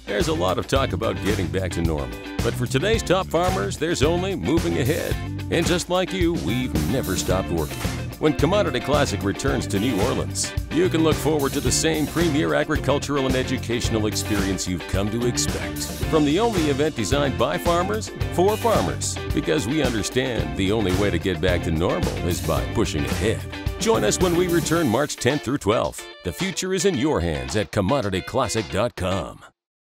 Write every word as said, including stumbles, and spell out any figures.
There's a lot of talk about getting back to normal, but for today's top farmers, there's only moving ahead. And just like you, we've never stopped working. When Commodity Classic returns to New Orleans, you can look forward to the same premier agricultural and educational experience you've come to expect. From the only event designed by farmers, for farmers, because we understand the only way to get back to normal is by pushing ahead. Join us when we return March tenth through twelfth. The future is in your hands at commodity classic dot com.